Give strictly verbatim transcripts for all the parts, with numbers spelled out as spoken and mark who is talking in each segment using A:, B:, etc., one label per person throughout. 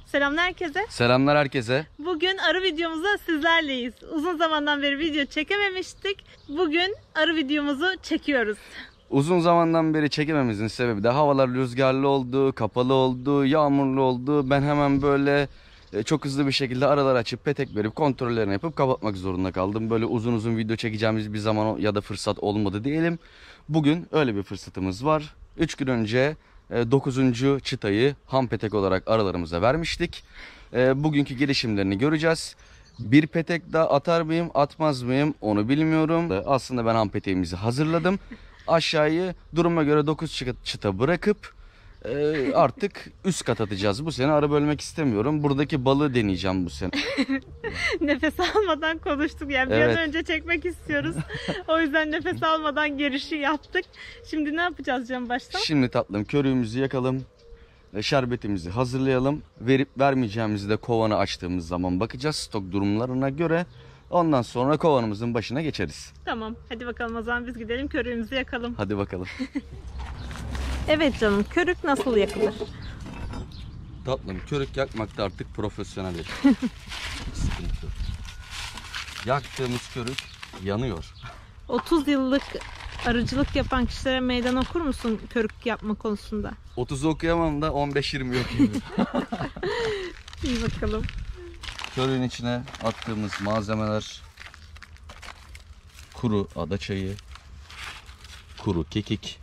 A: Selamlar herkese.
B: Selamlar herkese.
A: Bugün arı videomuzda sizlerleyiz. Uzun zamandan beri video çekememiştik. Bugün arı videomuzu çekiyoruz.
B: Uzun zamandan beri çekememizin sebebi de havalar rüzgarlı oldu, kapalı oldu, yağmurlu oldu. Ben hemen böyle çok hızlı bir şekilde aralar açıp petek verip kontrollerini yapıp kapatmak zorunda kaldım. Böyle uzun uzun video çekeceğimiz bir zaman ya da fırsat olmadı diyelim. Bugün öyle bir fırsatımız var. üç gün önce dokuzuncu çıtayı ham petek olarak aralarımıza vermiştik. Bugünkü gelişimlerini göreceğiz. Bir petek daha atar mıyım, atmaz mıyım onu bilmiyorum. Aslında ben ham peteğimizi hazırladım. Aşağıyı duruma göre dokuz çıta bırakıp e, artık üst kat atacağız. Bu sene arı bölmek istemiyorum. Buradaki balığı deneyeceğim bu sene.
A: Nefes almadan konuştuk. Yani
B: Evet.
A: bir an önce çekmek istiyoruz. O yüzden nefes almadan girişi yaptık. Şimdi ne yapacağız Can baştan?
B: Şimdi tatlım körüğümüzü yakalım. Şerbetimizi hazırlayalım. Verip vermeyeceğimizi de kovanı açtığımız zaman bakacağız stok durumlarına göre. Ondan sonra kovanımızın başına geçeriz.
A: Tamam. Hadi bakalım o zaman biz gidelim körüğümüzü yakalım.
B: Hadi bakalım.
A: Evet canım. Körük nasıl yakılır?
B: Tatlım körük yakmakta artık profesyonel. Hiç sıkıntı yok. Yaktığımız körük yanıyor.
A: otuz yıllık arıcılık yapan kişilere meydan okur musun körük yapma konusunda?
B: otuzu okuyamam da on beş yirmi okuyayım.
A: İyi bakalım.
B: Körüğün içine attığımız malzemeler kuru adaçayı, kuru kekik.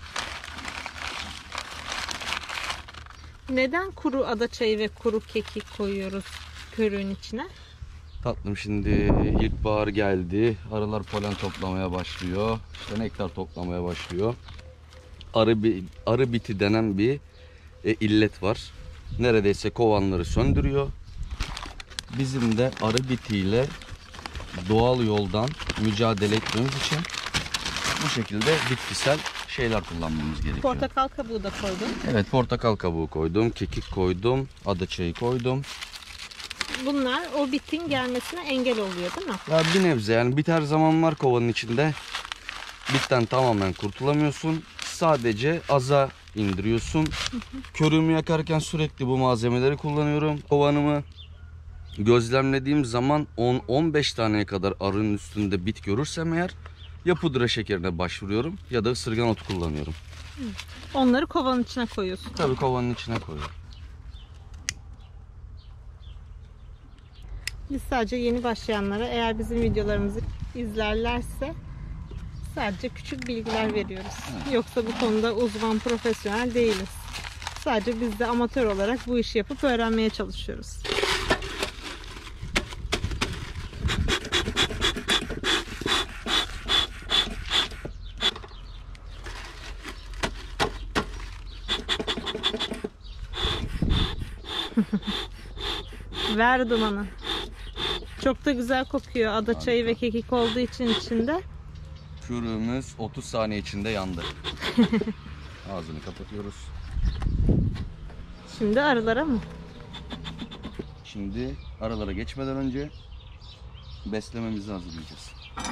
A: Neden kuru adaçayı ve kuru kekik koyuyoruz körüğün içine?
B: Tatlım şimdi ilkbahar geldi. Arılar polen toplamaya başlıyor. İşte nektar toplamaya başlıyor. Arı, arı biti denen bir e, illet var. Neredeyse kovanları söndürüyor. Bizim de arı bitiyle doğal yoldan mücadele etmemiz için bu şekilde bitkisel şeyler kullanmamız gerekiyor.
A: Portakal kabuğu da koydum.
B: Evet, portakal kabuğu koydum, kekik koydum, adaçayı koydum.
A: Bunlar o bitin gelmesine engel oluyor değil mi?
B: Ya bir nebze yani bit her zaman var kovanın içinde. Bitten tamamen kurtulamıyorsun. Sadece aza indiriyorsun. Körüğümü yakarken sürekli bu malzemeleri kullanıyorum. Kovanımı gözlemlediğim zaman on on beş taneye kadar arının üstünde bit görürsem eğer ya pudra şekerine başvuruyorum ya da ısırgan otu kullanıyorum.
A: Onları kovanın içine koyuyorsun.
B: Tabii kovanın içine koyuyorum.
A: Biz sadece yeni başlayanlara eğer bizim videolarımızı izlerlerse sadece küçük bilgiler veriyoruz. Yoksa bu konuda uzman, profesyonel değiliz. Sadece biz de amatör olarak bu işi yapıp öğrenmeye çalışıyoruz. Ver dumanı. Çok da güzel kokuyor. Adaçayı ve kekik olduğu için içinde.
B: Körüğümüz otuz saniye içinde yandı. Ağzını kapatıyoruz.
A: Şimdi arılara mı?
B: Şimdi aralara geçmeden önce beslememizi hazırlayacağız.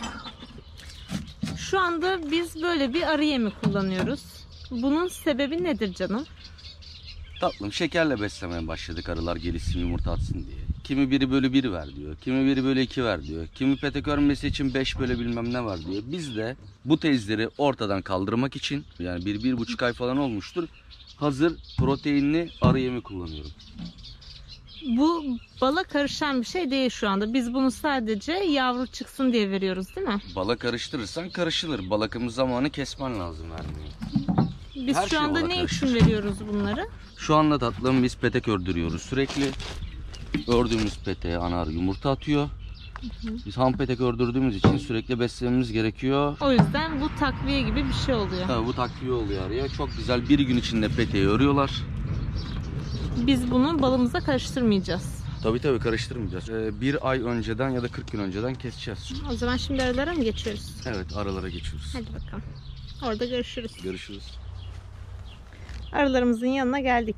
A: Şu anda biz böyle bir arı yemi kullanıyoruz. Bunun sebebi nedir canım?
B: Tatlım şekerle beslemeye başladık arılar gelişsin yumurta atsın diye. Kimi biri bölü bir ver diyor. Kimi biri bölü iki ver diyor. Kimi petek örmesi için beş bölü bilmem ne var diyor. Biz de bu tezleri ortadan kaldırmak için yani bir, bir buçuk ay falan olmuştur. Hazır proteinli arı yemi kullanıyorum.
A: Bu bala karışan bir şey değil şu anda. Biz bunu sadece yavru çıksın diye veriyoruz değil mi?
B: Bala karıştırırsan karışılır. Bal akımı zamanı kesmen lazım vermeyi.
A: Biz
B: Her
A: şu
B: şey
A: anda
B: bala
A: ne
B: karışır.
A: için veriyoruz bunları?
B: Şu anda tatlım biz petek ördürüyoruz sürekli. Ördüğümüz peteğe ana arı yumurta atıyor. Biz ham petek ördürdüğümüz için sürekli beslememiz gerekiyor.
A: O yüzden bu takviye gibi bir şey oluyor.
B: Tabii bu takviye oluyor arıya. Çok güzel bir gün içinde peteği örüyorlar.
A: Biz bunu balımıza karıştırmayacağız.
B: Tabii tabii karıştırmayacağız. Ee, bir ay önceden ya da kırk gün önceden keseceğiz.
A: O zaman şimdi aralara mı geçiyoruz?
B: Evet aralara geçiyoruz.
A: Hadi bakalım. Orada görüşürüz.
B: Görüşürüz.
A: Arılarımızın yanına geldik.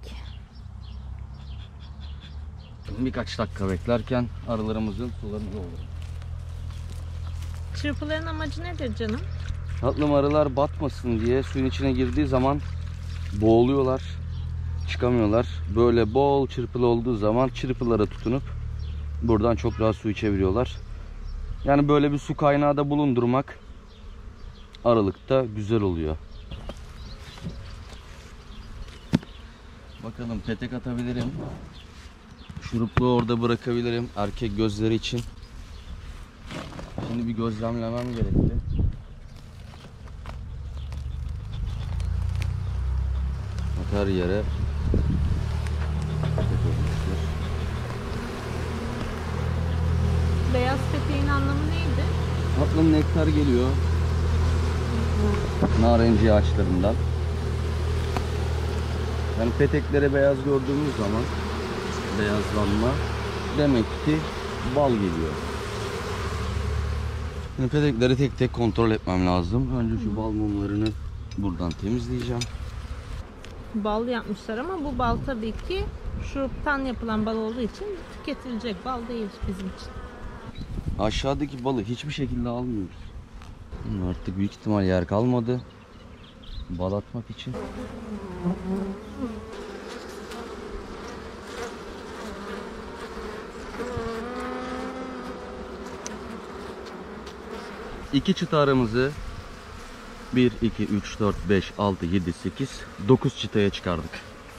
B: Birkaç dakika beklerken arılarımızın sularını dolduralım.
A: Çırpıların amacı nedir canım?
B: Tatlım arılar batmasın diye suyun içine girdiği zaman boğuluyorlar, çıkamıyorlar. böyle bol çırpılı olduğu zaman çırpılara tutunup buradan çok rahat su içebiliyorlar. Yani böyle bir su kaynağı da bulundurmak aralıkta güzel oluyor. Bakalım petek atabilirim. Şuruplu orada bırakabilirim erkek gözleri için. Şimdi bir gözlemlemem gerekli. Her yere petek olmuştur.
A: Beyaz peteğin anlamı neydi?
B: Tatlım nektar geliyor. Narenciye ağaçlarından. Yani peteklere beyaz gördüğümüz zaman beyazlanma demek ki bal geliyor. Şimdi petekleri tek tek kontrol etmem lazım. Önce şu bal mumlarını buradan temizleyeceğim.
A: Bal yapmışlar ama bu bal tabii ki şuruptan yapılan bal olduğu için tüketilecek bal değil bizim için.
B: Aşağıdaki balı hiçbir şekilde almıyoruz. Artık büyük ihtimal yer kalmadı bal atmak için. İki çıta aramızı bir, iki, üç, dört, beş, altı, yedi, sekiz, dokuz çıtaya çıkardık.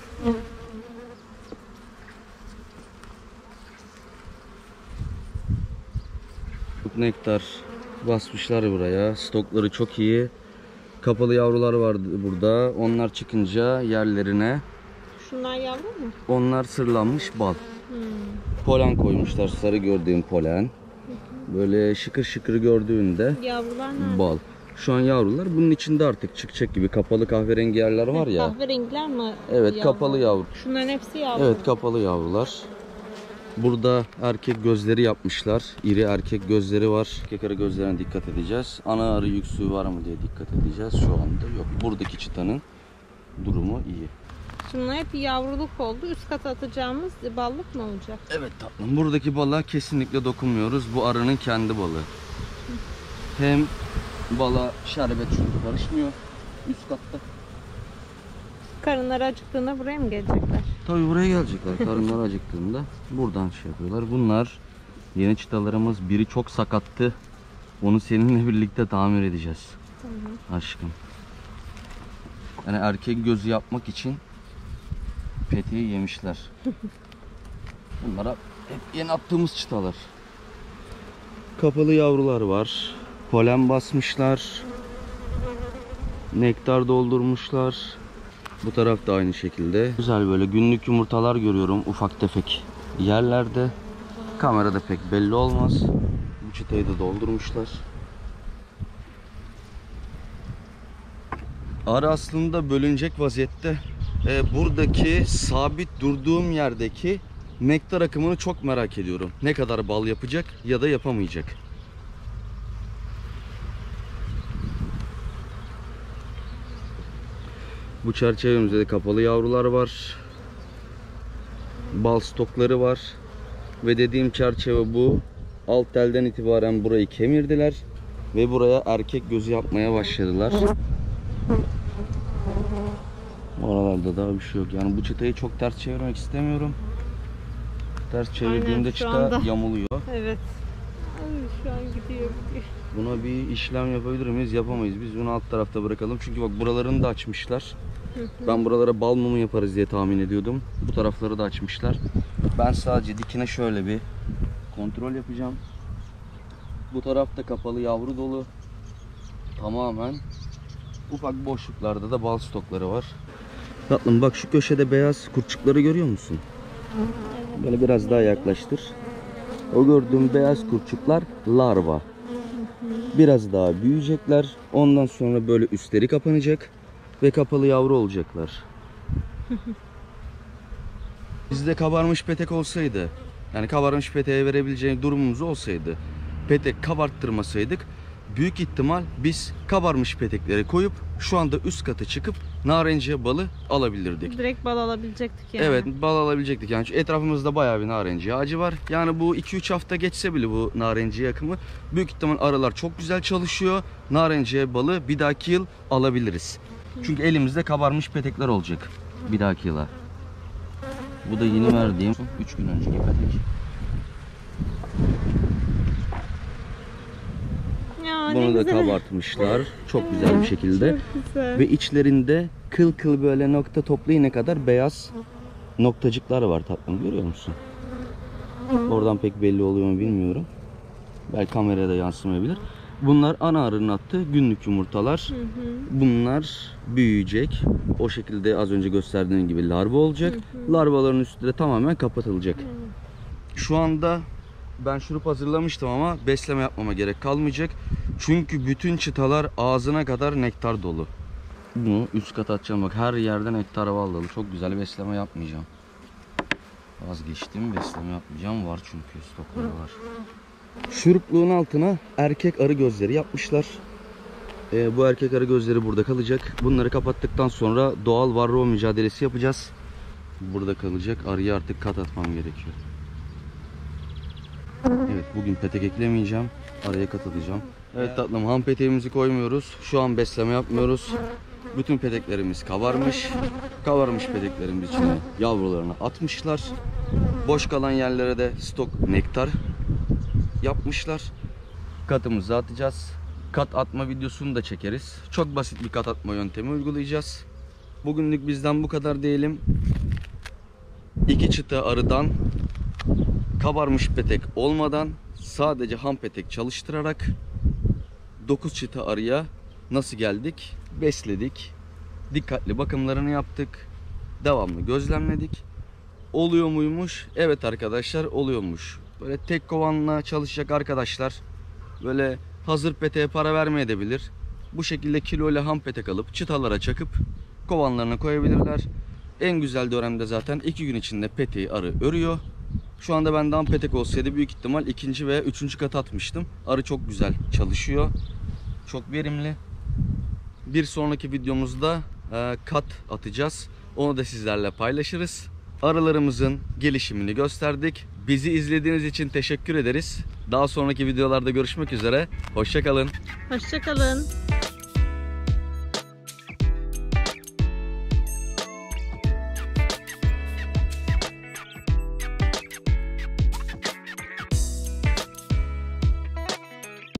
B: Çok nektar basmışlar buraya. Stokları çok iyi. Kapalı yavrular vardı burada. Onlar çıkınca yerlerine.
A: Şunlar yavru mu?
B: Onlar sırlanmış bal.
A: Hmm.
B: Polen koymuşlar. Sarı gördüğüm polen. Böyle şıkır şıkır gördüğünde
A: Yavrular nerede?
B: bal. Şu an yavrular bunun içinde artık çıkacak gibi. Kapalı kahverengi yerler var ya.
A: Kahverengiler mi?
B: Evet,
A: yavru?
B: kapalı yavru.
A: Şunların hepsi yavru.
B: Evet, kapalı yavrular. Burada erkek gözleri yapmışlar. İri erkek gözleri var. Erkek arı gözlerine dikkat edeceğiz. Ana arı yüksüğü var mı diye dikkat edeceğiz. Şu anda yok. Buradaki çıtanın durumu iyi.
A: Şunlar hep yavruluk oldu. Üst kata atacağımız ballık mı olacak?
B: Evet tatlım. Buradaki balığa kesinlikle dokunmuyoruz. Bu arının kendi balığı. Hem bala şerbet çünkü karışmıyor üst katta.
A: Karınları acıktığında buraya mı gelecekler?
B: Tabii buraya gelecekler. Karınları acıktığında buradan şey yapıyorlar. Bunlar yeni çıtalarımız. Biri çok sakattı. Onu seninle birlikte tamir edeceğiz. Tamam. Aşkım. Yani erkek gözü yapmak için peteği yemişler. Bunlara hep yeni attığımız çıtalar. Kapalı yavrular var. Polen basmışlar. Nektar doldurmuşlar. Bu taraf da aynı şekilde. Güzel böyle günlük yumurtalar görüyorum ufak tefek yerlerde. Kamerada pek belli olmaz. Bu çıtayı da doldurmuşlar. Arı aslında bölünecek vaziyette. Ee, buradaki sabit durduğum yerdeki nektar akımını çok merak ediyorum. Ne kadar bal yapacak ya da yapamayacak. Bu çerçevemizde de kapalı yavrular var. Bal stokları var. Ve dediğim çerçeve bu. Alt telden itibaren burayı kemirdiler. Ve buraya erkek gözü yapmaya başladılar. Oralarda daha bir şey yok. Yani bu çıtayı çok ters çevirmek istemiyorum. Ters çevirdiğimde
A: Aynen,
B: çıta
A: anda
B: yamuluyor.
A: Evet. Ay, şu an gidiyor gidiyor.
B: Buna bir işlem yapabilir miyiz? Yapamayız. Biz bunu alt tarafta bırakalım. Çünkü bak buralarını da açmışlar. Ben buralara bal mumu yaparız diye tahmin ediyordum. Bu tarafları da açmışlar. Ben sadece dikine şöyle bir kontrol yapacağım. Bu tarafta kapalı yavru dolu. Tamamen ufak boşluklarda da bal stokları var. Tatlım bak şu köşede beyaz kurtçukları görüyor musun? Böyle biraz daha yaklaştır. O gördüğüm beyaz kurtçuklar larva. Biraz daha büyüyecekler. Ondan sonra böyle üstleri kapanacak. Ve kapalı yavru olacaklar. Bizde kabarmış petek olsaydı, yani kabarmış peteğe verebileceği durumumuz olsaydı, petek kabarttırmasaydık, büyük ihtimal biz kabarmış petekleri koyup şu anda üst kata çıkıp narenciye balı alabilirdik.
A: Direkt bal alabilecektik yani.
B: Evet, bal alabilecektik. Yani etrafımızda bayağı bir narenciye ağacı var. Yani bu iki üç hafta geçse bile bu narenciye akımı, büyük ihtimal arılar çok güzel çalışıyor. Narenciye balı bir dahaki yıl alabiliriz. Çünkü elimizde kabarmış petekler olacak bir dahaki yıla. Bu da yeni verdiğim üç gün önceki petek.
A: Ya, ne
B: Bunu da
A: güzel.
B: kabartmışlar çok güzel bir şekilde.
A: Çok güzel.
B: Ve içlerinde kıl kıl böyle nokta toplu iğne kadar beyaz noktacıklar var tatlım, görüyor musun? Oradan pek belli oluyor mu bilmiyorum. Belki kameraya da yansımayabilir. Bunlar ana arının attığı günlük yumurtalar.
A: Hı hı.
B: Bunlar büyüyecek. O şekilde az önce gösterdiğim gibi larva olacak.
A: Hı hı.
B: Larvaların üstü de tamamen kapatılacak. Şu anda ben şurup hazırlamıştım ama besleme yapmama gerek kalmayacak. Çünkü bütün çıtalar ağzına kadar nektar dolu. Bunu üst kata atacağım, bak her yerden nektar vallahi. Çok güzel, besleme yapmayacağım. Vazgeçtim, besleme yapmayacağım, var çünkü stokları var. Şurupluğun altına erkek arı gözleri yapmışlar. Ee, bu erkek arı gözleri burada kalacak. Bunları kapattıktan sonra doğal varroa mücadelesi yapacağız. Burada kalacak. Arıya artık kat atmam gerekiyor. Evet, bugün petek eklemeyeceğim. Araya kat atacağım. Evet tatlım, ham peteğimizi koymuyoruz. Şu an besleme yapmıyoruz. Bütün peteklerimiz kabarmış. Kabarmış peteklerimiz içine yavrularını atmışlar. Boş kalan yerlere de stok nektar yapmışlar. Katımızı atacağız. Kat atma videosunu da çekeriz. Çok basit bir kat atma yöntemi uygulayacağız. Bugünlük bizden bu kadar diyelim. İki çıta arıdan, kabarmış petek olmadan, sadece ham petek çalıştırarak dokuz çıta arıya nasıl geldik? Besledik. Dikkatli bakımlarını yaptık. Devamlı gözlemledik. Oluyor muymuş? Evet arkadaşlar, oluyormuş. Böyle tek kovanla çalışacak arkadaşlar böyle hazır peteğe para vermeyebilir. Bu şekilde kilo ile ham petek alıp çıtalara çakıp kovanlarına koyabilirler. En güzel dönemde zaten iki gün içinde peteği arı örüyor. Şu anda bende ham petek olsaydı büyük ihtimal ikinci veya üçüncü kat atmıştım. Arı çok güzel çalışıyor. Çok verimli. Bir sonraki videomuzda e, kat atacağız. Onu da sizlerle paylaşırız. Arılarımızın gelişimini gösterdik. Bizi izlediğiniz için teşekkür ederiz. Daha sonraki videolarda görüşmek üzere. Hoşça kalın.
A: Hoşça kalın.